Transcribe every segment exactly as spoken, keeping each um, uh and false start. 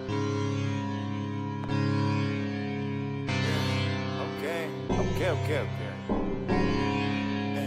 Okay, okay, okay, okay. Hey.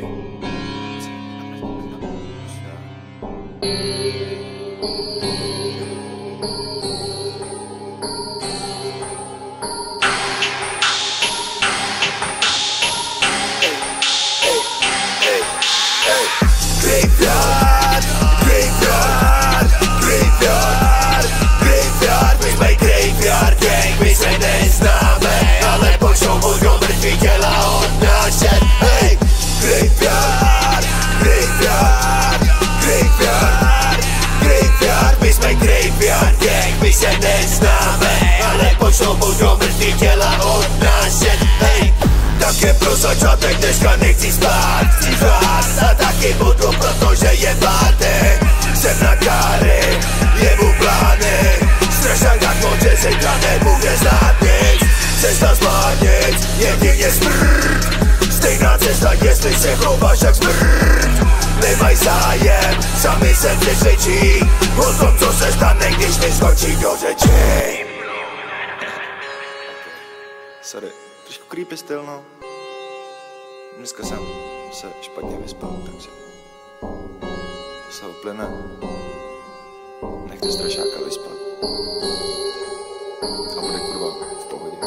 Graveyard, graveyard, graveyard, graveyard. My my graveyard gang, my się nie znamy, ale pociągują mrwiciela od nas. Hej! Graveyard, graveyard, graveyard, graveyard. My my graveyard gang, my się nie znamy, ale pociągują mrwiciela od nas. Hej! Takie prozačátek dneska nechci spát, chci vás a taky budu, protože je pátek. Jsem na káry, jemu plány, strašák jak moře zítra nebude znát nic. Cesta zmánit, jedině smrt, stejná cesta, jestli se chováš jak smrt. Nemaj zájem, sami se přesvědčí o tom, co se stane, když mi skočí do řeči. Sorry, trošku creepy styl, no. Dneska jsem se špatně vyspal, takže se uplyne. Nechte strašáka vyspat. A bude kurva v pohodě.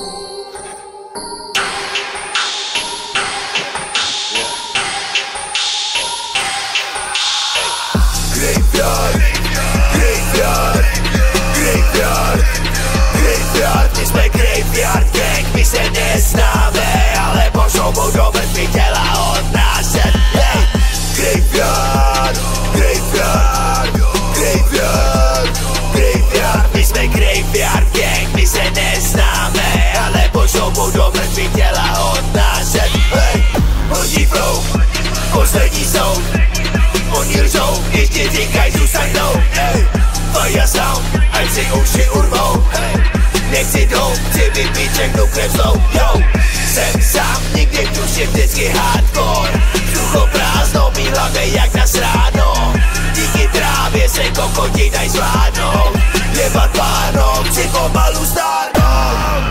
Graveyard, graveyard, graveyard, graveyard. My jsme graveyard gang, my se neznáme, ale pošlou do mrtvý těla od nás. Hey! Graveyard, graveyard, graveyard, graveyard. My jsme graveyard gang, my se neznáme, ale pošlou do mrtvý těla od nás. Hey! Hodí flow, poslední soud. Oni lžou, když ti říkají zůstaň mnou. Hey! Fire sound, ať si uši urvou. Hey! Nechci jdou, chci vypít všechnu krev zlou. Yo! Jsem sám, nikdy v duši vždycky hardcore. Vzducho prázdno, mý hlavě jak nasráno. Díky trávě se kokoti daj zvládnout. Jebat páno, chci pomalu stárnout.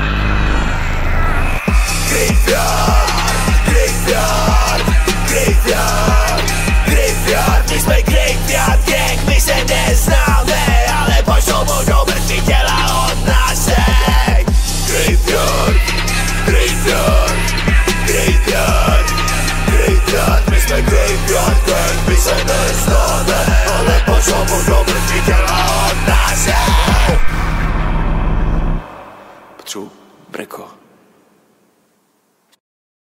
Graveyard, graveyard, graveyard, graveyard. My jsme graveyard gang, my se neznáme, ale pošlou do mrtvý těla od nás. Graveyard, graveyard, graveyard, graveyard. My jsme graveyard gang, my se neznáme, ale pošlou do mrtvý těla od nás. Potřebuji breko.